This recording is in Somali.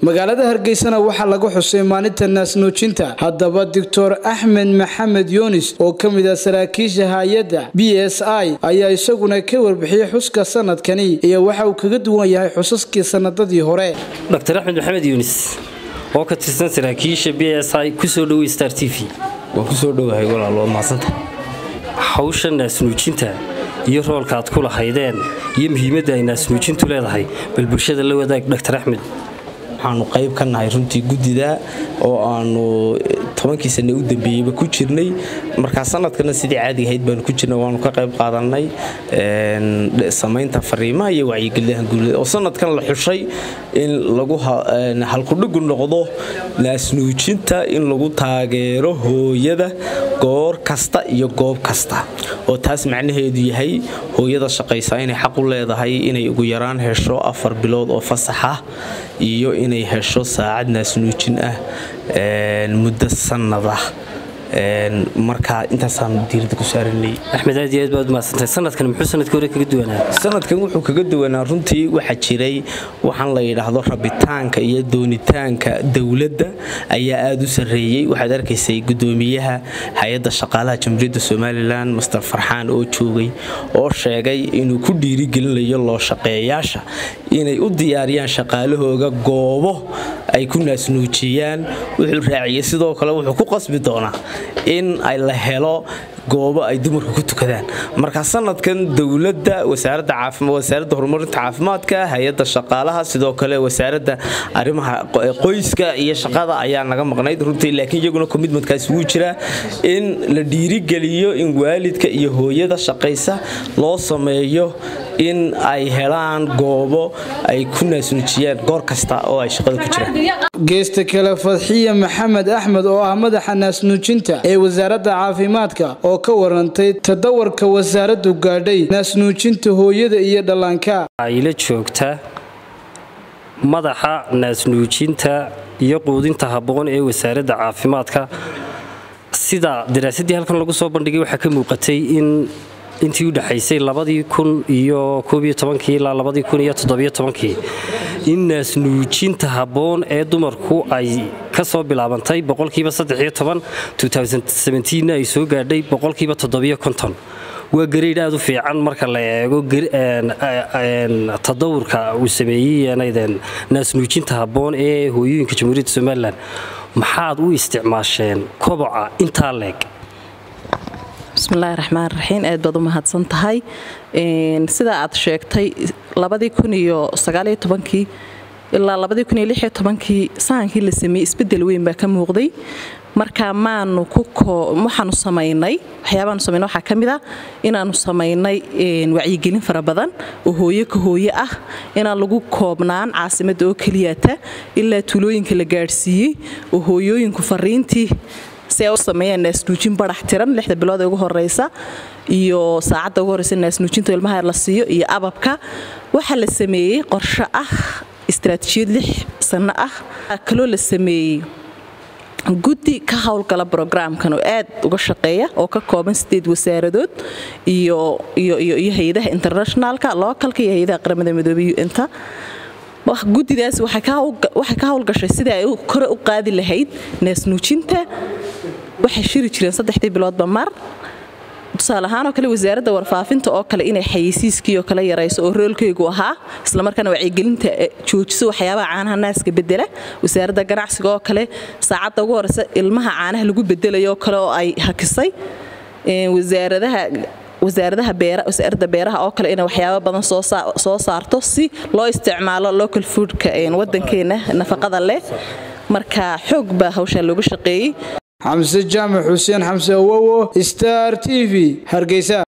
magaalada Hargeysa waxa lagu xusay maalinta naasnuujinta haddaba Dr. Ahmed Maxamed Yunis oo kamid ah saraakiisha hay'adda BSI ayaa isaguna ka warbixiyay xuska sanadkani iyo waxa uu kaga duwan yahay xusaskii sanadadii hore. Dr. Ahmed Maxamed Yunis oo ka tirsan saraakiisha BSI ku soo dhaweey Star TV oo ku soo dhawahay walaalo maasanta hawsha naasnuujinta iyo roolka aad ku lahaydeen iyo muhiimadda ay naasnuujintu leedahay bal bulshada la wadaag Dr. Ahmed waxaanu qayb ka nahay runtii gudida oo aanu 10 sano u dambeeyay ku jirnay marka sanadkana sidii caadi ahayd baan ku jirnay waanu ka qayb qaadanay sameynta fariimaha iyo wacyigelinta guud oo sanadkan la xushay in lagu halku dhig noqdo naasnuujinta in lagu taageero hooyada goor kasta iyo goob kasta oo taas macnaheedu yahay hooyada shaqaysa inay xaq u leedahay inay ugu yaraan hesho 4 bilood oo fasax ah iyo inay hesho saacad naasnuujin ah muddo sanada marka intaasaan diirada ku saaranay Ahmed aad iyo aad baad maasantay sanadkan muxuu sanadkii hore kaga duwanaa sanadkan wuxuu kaga duwanaa runtii waxa jiray waxaan la yiraahdo rabitaanka iyo doonitaanka dawladda ayaa aad u sareeyay waxaad arkaysay gudoomiyaha hay'adda shaqaalaha Jamhuuriyadda Soomaaliland Mr. Farxaan oo joogay oo sheegay inuu ku dhiirigelinayo loo shaqeeyaasha inay u diyaariyaan shaqaalahooda goobo ay ku naasnuujiyaan wuxuu raaciyay sidoo kale wuxuu ku qasbi doonaa in ay la helo goobo ay dumarku ku tukadaan marka sanadkan dawladda wasaaradda horumarinta caafimaadka hay'adda shaqaalaha sidoo kale wasaaradda arrimaha qoyska iyo shaqada ayaa naga maqnayd runtii laakiin iyaguna commitmentkaas uu jira in la dhiirigeliyo in waalidka iyo hooyada shaqaysa loo sameeyo in ay helaan goobo ay ku naasnuujiyaan goor kasta oo ay shaqada ku jiraan geesta kale Fadhiya Maxamed Ahmed oo ah madaxa naasnuujinta ee wasaaradda caafimaadka oo ka warantay tadawarka wasaaraddu gaadhay naasnuujinta hooyada iyo dhallaanka ay la joogta madaxa naasnuujinta iyo quudinta habboon ee wasaaradda caafimaadka sida daraasadii halkan lagu soo bandhigay waxa ka muuqatay in intii u dhaxaysay 2011 ilaa 2017 in naasnuujinta habboon ee dumarku ay ka soo bilaabantay 13% 2017 ay soo gaadhay 750 waa grade aad u fiican marka la eego tadawurka uu sameeyay naasnuujinta habboon ee hooyooyinka Jamhuuriyadda Soomaaliland maxaad u isticmaasheen koboca inta leeg bismillaahir rahmaanir rahiim aad baad u mahadsantahay sida aad sheegtay 2019 ilaa 2016 saankii la sameeyay isbedel weyn baa ka muuqday marka waxaanu sameynay waxa kamid ah inaanu sameynay wacyigelin fara badan oo hooyo ah inaan lagu koobnaan caasimadda oo keliyata ilaa tuulooyinka la gaarsiiyay oo hooyooyinku fariintii si ay u sameeyaan naasnuujin barax tiran 6 bilood ugu horeysa iyo saacadda ugu horeysa naasnuujinta ilmaha la siiyo iyo ababka waxa la sameeyay qorshe ah istiraatiijiyad 6 sano ah kaloo la sameeyay guddi ka hawlgala programkan oo aad uga shaqeeya oo ka kooban 8 wasaaradood iyo hay'adaha internationalka localka iyo hay'adaha qaramada midoobay inta guddidaas waxay ka hawlgashay sidii ay kor u qaadi lahayd naasnuujinta waxay shiri jireen 3 biloodba mar tusaale ahaan oo kale wasaaradda warfaafinta oo kale inay xayeysiiskii oo kale yarayso oo roolkeegu ahaa isla markaana wacyigelinta joojiso waxyaabaha caanaha naaska bedela wasaaradda ganacsiga oo kale saacadda ugu horeysa ilmaha caanaha lagu bedelayo kale oo ay hakisay wasaaradda beeraha oo kale inay waxyaabo badan soo saarto si loo isticmaalo local foodka wadankeena nafaqada leh marka xoog baa hawsha looga shaqeeyay Xamse Jaamac Xuseen Xamse Awowo Star TV Hargeysa